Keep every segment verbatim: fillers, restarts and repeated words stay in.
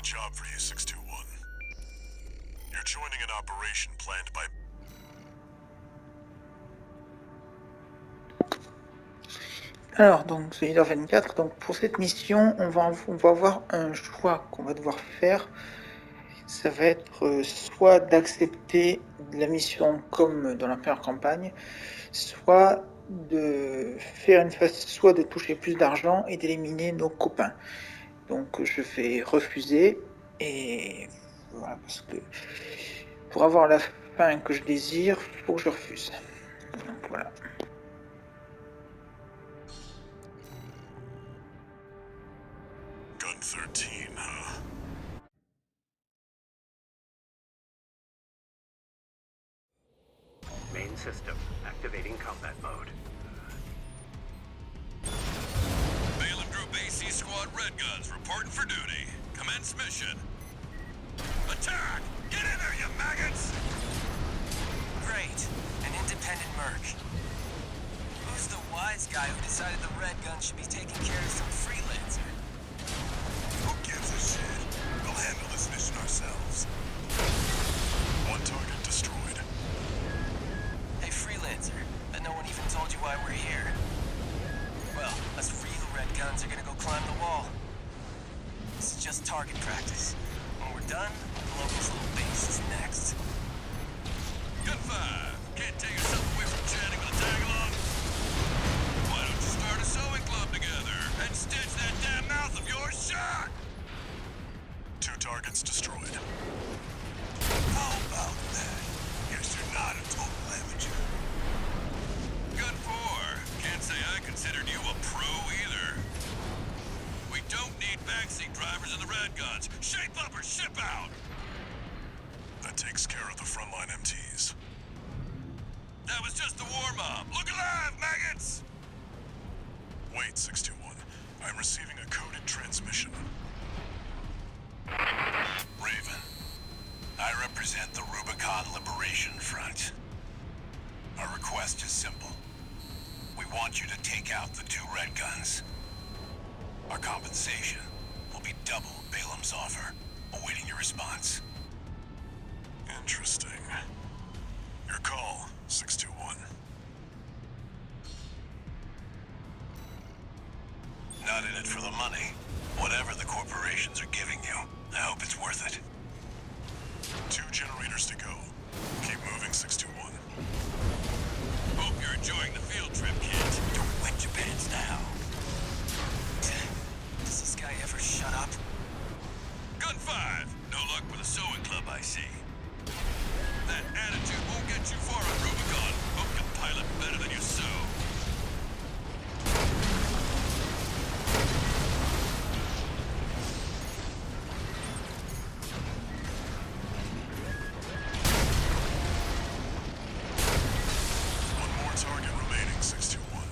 job for you, six two one. You're joining an operation planned by... Alors, donc, c'est Leader vingt-quatre. Donc, pour cette mission, on va, on va avoir un choix qu'on va devoir faire. Ça va être euh, soit d'accepter la mission comme dans la première campagne, soit de faire une phase, soit de toucher plus d'argent et d'éliminer nos copains. Donc, je vais refuser et voilà, parce que pour avoir la fin que je désire, il faut que je refuse. Donc, voilà. Gun thirteen, huh? Main system, activating combat mode. Balaam Group A C Squad Red Guns reporting for duty. Commence mission. Attack! Get in there, you maggots! Great. An independent merc. Who's the wise guy who decided the Red Gun should be taking care of some freelancer? Who gives a shit? We'll handle this mission ourselves. One target destroyed. Hey, freelancer. Bet no one even told you why we're here. Well, us real Red Guns are gonna go climb the wall. This is just target practice. When we're done, the locals' little base is next. Gun five! Can't take yourself away from chatting with a tag-along? Why don't you start a sewing club together and stitch that damn mouth of yours shut? Two targets destroyed. How about that? Guess you're not a total amateur. Gun four. Can't say I considered you a pro either. We don't need backseat drivers in the Red Guns. Shape up or ship out! That takes care of the frontline M Ts. That was just the warm-up. Look alive, maggots! Wait, six two one. I'm receiving a coded transmission. Raven, I represent the Rubicon Liberation Front. Our request is simple. We want you to take out the two Red Guns. Our compensation will be double Balaam's offer, awaiting your response. Interesting. Your call, six two one. Not in it for the money. Whatever the corporations are giving you, I hope it's worth it. Two generators to go. Keep moving, six two one. Hope you're enjoying the field trip, kids. Don't wet your pants now. Does this guy ever shut up? Gun five! No luck with a sewing club, I see. That attitude won't get you far on Rubicon. Hope you pilot better than you sew. One more target remaining, six two one.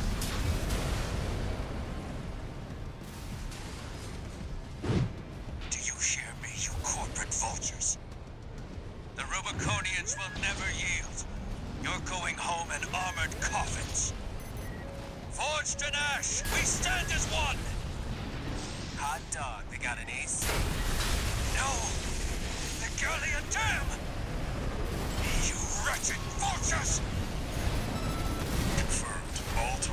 Do you hear me, you corporate vultures? The Rubiconians will never yield. You're going home in armored coffins. Forged in ash, we stand as one! Hot dog, they got an A C. No! The Gurlian Dam! You wretched vultures! Confirmed. All